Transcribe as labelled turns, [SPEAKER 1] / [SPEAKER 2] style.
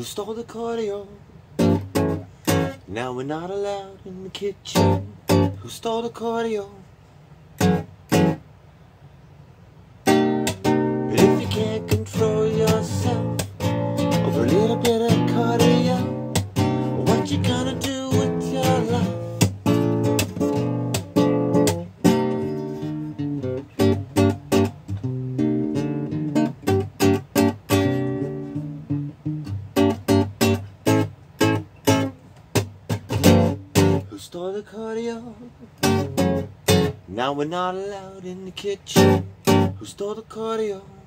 [SPEAKER 1] Who stole the cordial? Now we're not allowed in the kitchen. Who stole the cordial? But if you can't control yourself over a little bit of cordial, what you gonna do with your life? Who stole the cordial? Now we're not allowed in the kitchen. Who stole the cordial?